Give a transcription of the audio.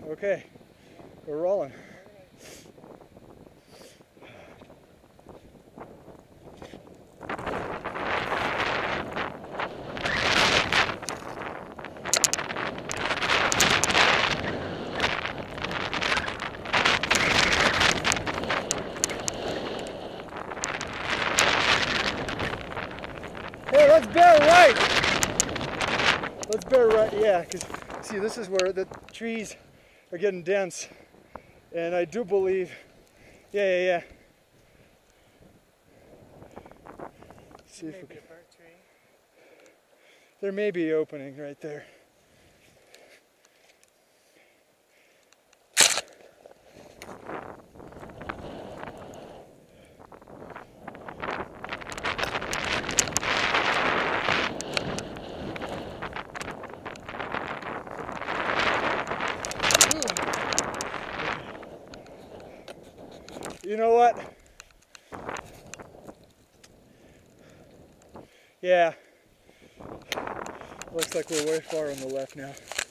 Okay, we're rolling. Hey, let's bear right. Let's bear right, yeah, because see, this is where the trees are getting dense. And I do believe, yeah. See if we can. There may be an opening right there. You know what? Yeah. Looks like we're way far on the left now.